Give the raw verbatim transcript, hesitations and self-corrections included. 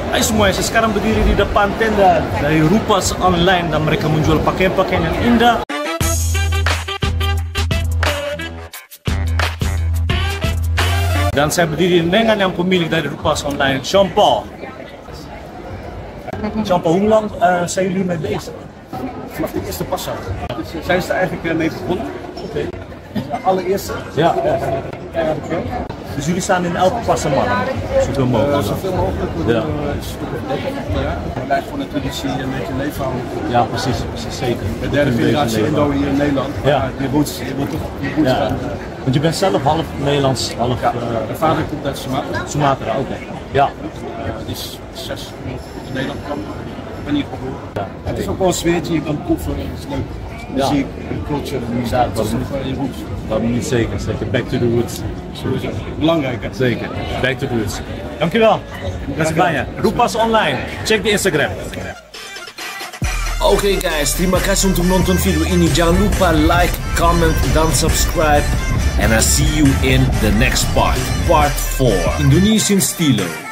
Hai semua, saya sekarang berdiri di depan tenda dari Rupas Online dan mereka menjual pakaian-pakaian yang indah. Dan saya berdiri dengan yang pemilik dari Rupas Online, Sean Paul. Sean Paul, hoe lang uh, zijn jullie mee bezig? Vanaf de eerste passer. Dus uh, zijn ze er eigenlijk uh, mee begonnen. Oké. Okay. De allereerste. Ja. Dus jullie staan in elke passerman, zoveel mogelijk. Uh, zoveel mogelijk. We ja. doen een stuk of dertig per jaar. We blijven gewoon de traditie een beetje leven houden. Ja, precies, precies, zeker. De derde generatie Indo hier in Nederland. Ja. Die roots, je moet toch die roots ja. gaan. Want je bent zelf half Nederlands, half... Ja, uh, mijn vader komt uit Sumatra. Sumatra, oké. Okay. Ja. Uh, die is zes in Nederland kwam. Ik ben hier geboren. Ja. Het is ook wel een sfeertje, je kan proeven, het is leuk. Muziek, ja. Culture, muziek, ja, dat is nog wel je roots. Dat niet zeker, zeker. Back to the roots. Sowieso. Belangrijk hè? Zeker. Back to the roots. Dankjewel. Dat is banyak. Rupas Online. Check di Instagram. Oke okay guys, terima kasih untuk nonton video ini. Jangan lupa like, comment, dan subscribe. And I see you in the next part. Part four. Indonesian Stilo.